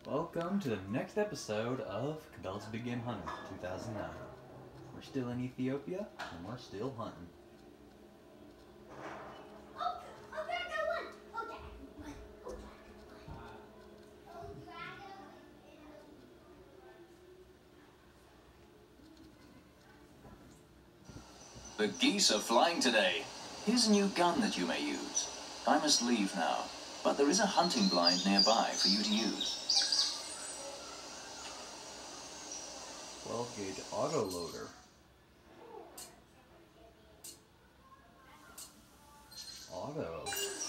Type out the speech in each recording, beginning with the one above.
Welcome to the next episode of Cabela's Big Game Hunter 2009. We're still in Ethiopia and we're still hunting. The geese are flying today. Here's a new gun that you may use. I must leave now, but there is a hunting blind nearby for you to use. 12 gauge auto loader. Auto.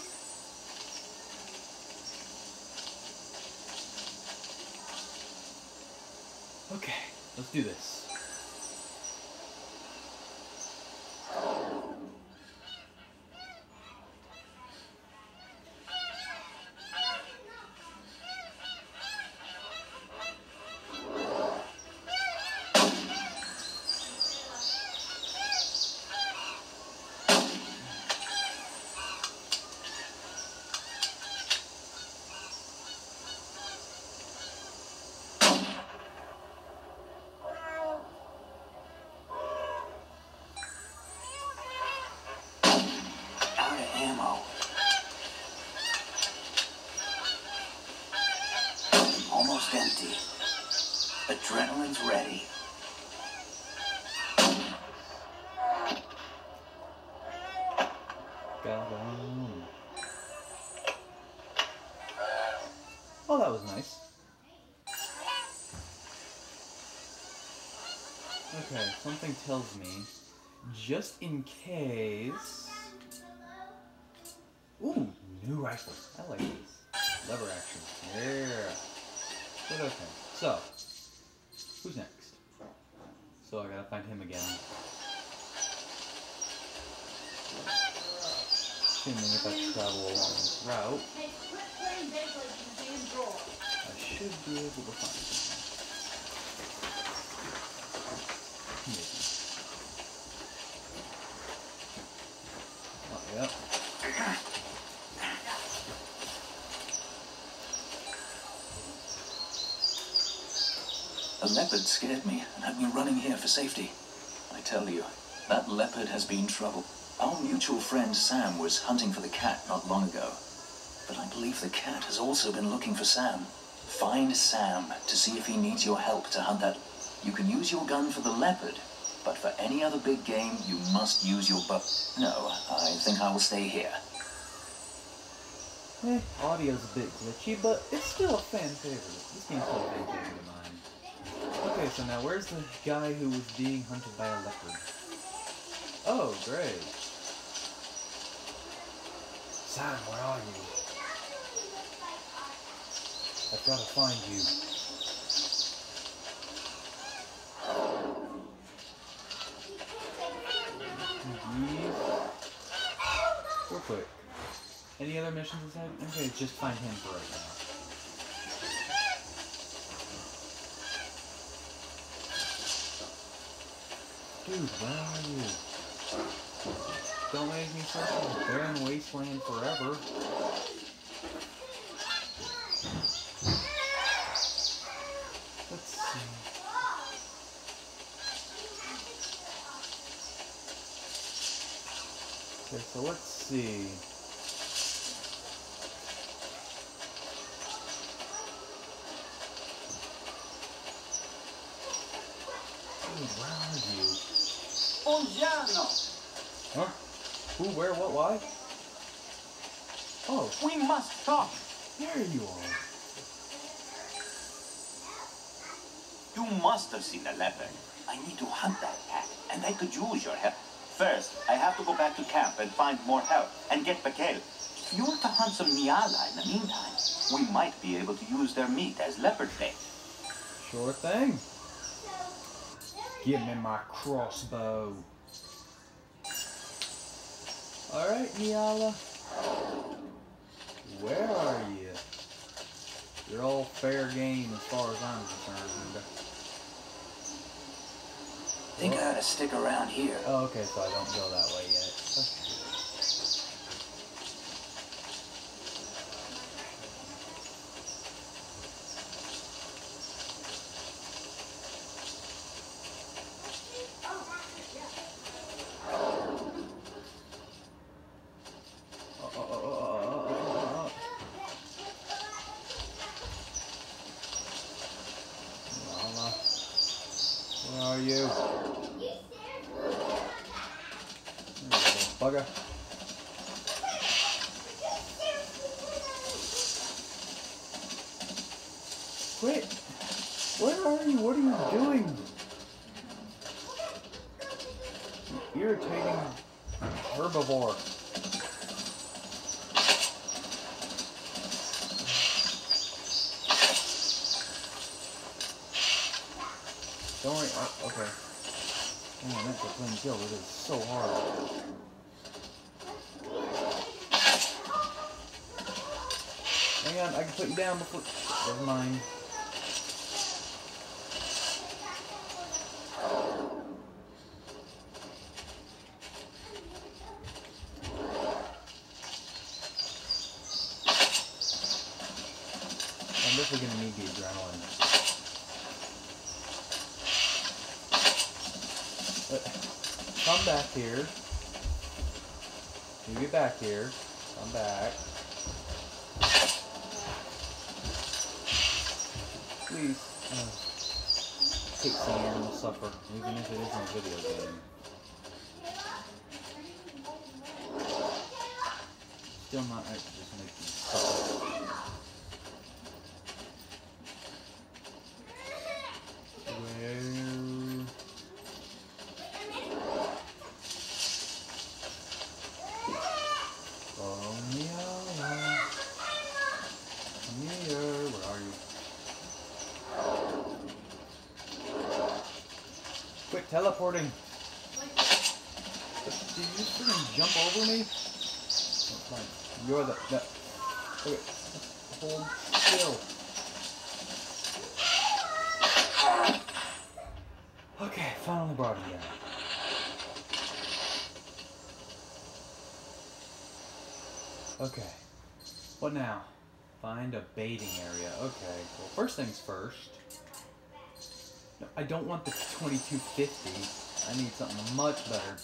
Okay, let's do this. Almost empty. Adrenaline's ready. Got on. Oh, that was nice. Okay, something tells me, just in case... Ooh, new rifle. I like these. Lever action. Yeah. But okay, so, who's next? So I gotta find him again. Assuming if I travel along this route, I should be able to find him. Maybe. Oh, yep. A leopard scared me and had me running here for safety. I tell you, that leopard has been trouble. Our mutual friend Sam was hunting for the cat not long ago. But I believe the cat has also been looking for Sam. Find Sam to see if he needs your help to hunt that. You can use your gun for the leopard, but for any other big game, you must use your bow. No, I think I will stay here. Audio's a bit glitchy, but it's still a fan favorite. This game's still a fan favorite of mine. Okay, so now where's the guy who was being hunted by a leopard? Oh, great. Sam, where are you? I've got to find you. Real quick. Any other missions aside? Okay, just find him for right now. Dude, where are you? Don't make me search a barren wasteland forever. Let's see. Okay, so let's see. Dude, where are you? Huh? Who, where, what, why? Oh. We must talk. There you are. You must have seen a leopard. I need to hunt that cat, and I could use your help. First, I have to go back to camp and find more help, and get Bakel. If you were to hunt some Nyala in the meantime, we might be able to use their meat as leopard bait. Sure thing. Give me my crossbow. Alright, Nyala. Where are you? You're all fair game as far as I'm concerned. I think I ought to stick around here. Oh, okay, so I don't go that way yet. Okay. you? There you go, bugger. Quit! Where are you? What are you doing? You irritating herbivore. Don't worry. Oh, okay. Oh, that's a clean kill. It is so hard. Hang on, I can put you down before. Never mind. I'm definitely gonna need the adrenaline. Come back here. You get back here. Come back. Please. Hate seeing animals suffer, even if it isn't a video game. Still not right to just make them suffer. Quit teleporting! Did you just freaking jump over me? That's fine. You're the... Okay. Hold still. Okay, finally brought him down. Okay. What now? Find a baiting area. Okay, well, first things first. No, I don't want the 2250. I need something much better.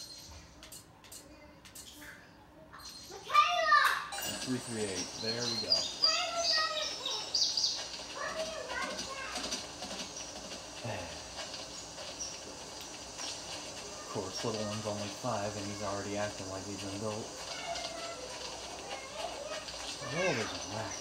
338. There we go. Of course, little one's only 5 and he's already acting like he's an adult. Oh, there's a rack.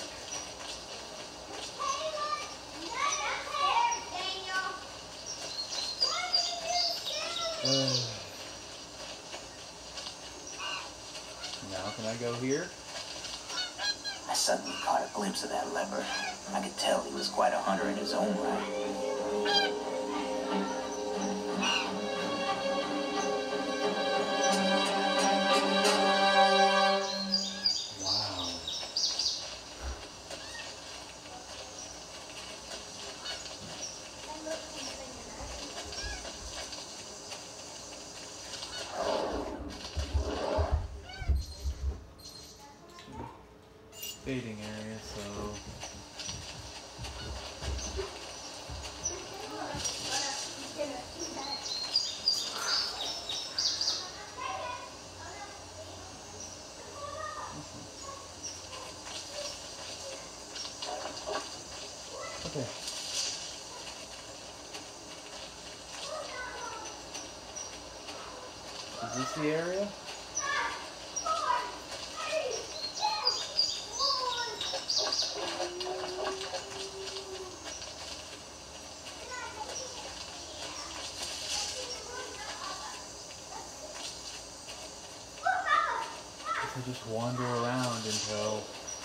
Now can I go here? I suddenly caught a glimpse of that leopard. I could tell he was quite a hunter in his own right. Baiting area, so okay. Is this the area? I just wander around until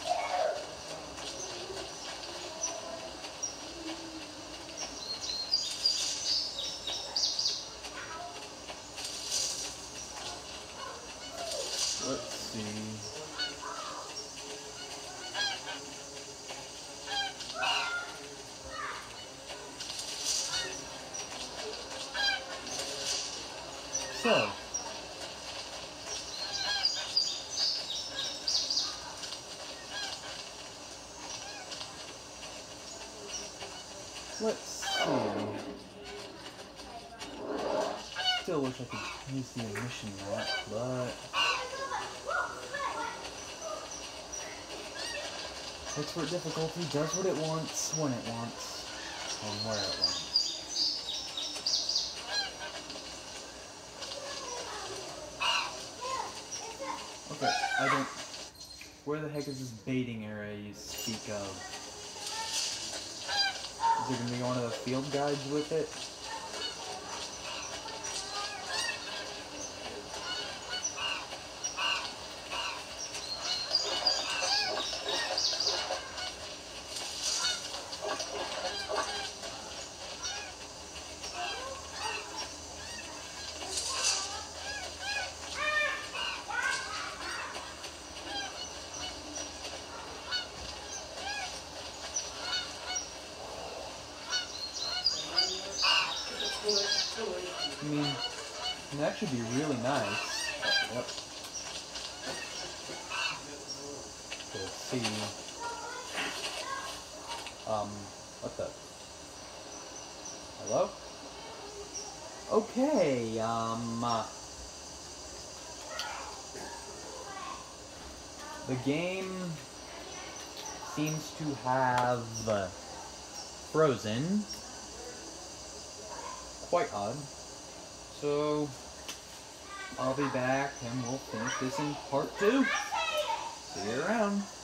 let's see. So let's see. Still wish I could use the emission map, but expert difficulty does what it wants, when it wants, and where it wants. Okay, I don't... Where the heck is this baiting area you speak of? Is there gonna be one of the field guides with it? I mean, that should be really nice. Yep. To see. What the? Hello? Okay, the game seems to have frozen. Quite odd. So, I'll be back and we'll finish this in part 2. See you around.